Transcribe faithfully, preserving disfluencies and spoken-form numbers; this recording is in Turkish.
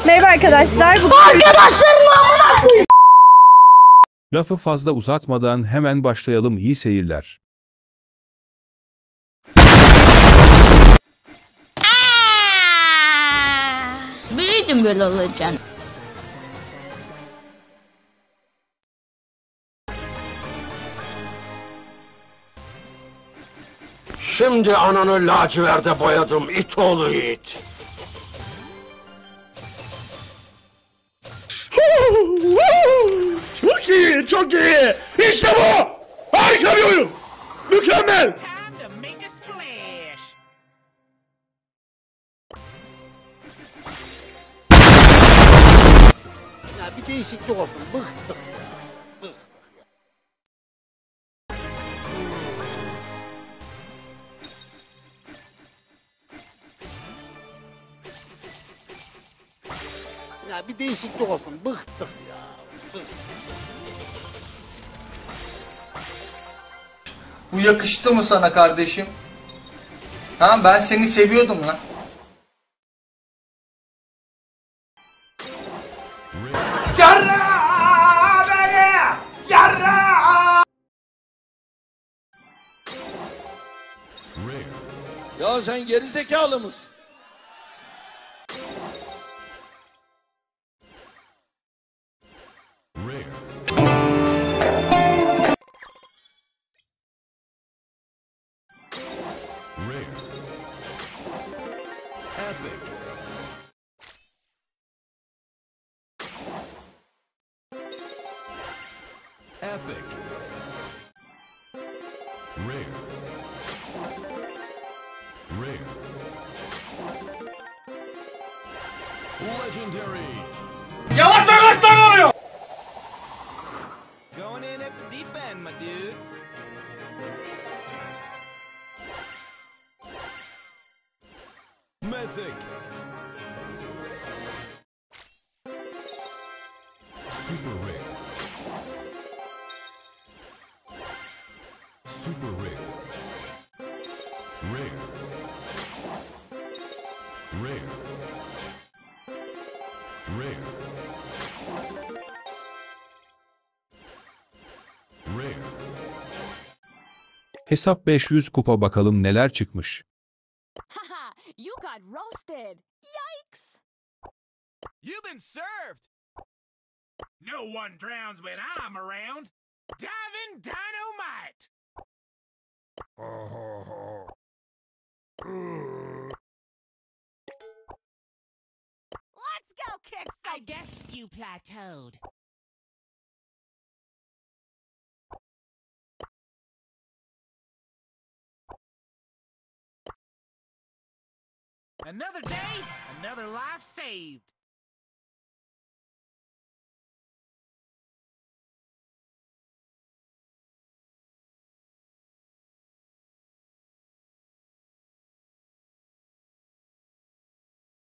Merhaba arkadaşlar. Bugün... Arkadaşlarım amına koyayım. Lafı fazla uzatmadan hemen başlayalım. İyi seyirler. Biliyordum böyle olacağını. Şimdi ananı laciverde boyadım it oğlu it. Çok iyi, çok iyi. İşte bu. Harika bir oyun. Mükemmel. Ya bir değişiklik olsun. Bıktık. Ya bir değişiklik olsun. Bıktık ya. Bıktık. Bu yakıştı mı sana kardeşim? Ha, ben seni seviyordum lan. Yarra beni. Yarra. Ya sen geri zekalı mısın? Epic. Rare. Rare. Legendary. Yavaş yavaş lan oluyor. Going in at the deep end, my dudes. Mythic. Super rare. Super rare. Rare. Rare. Rare. Rare. Hesap beş yüz kupa, bakalım neler çıkmış. Haha, you got roasted. Yikes. You've been served. No one drowns when I'm around. Diving dynamite. Let's go kick some. I guess you plateaued. Another day, another life saved.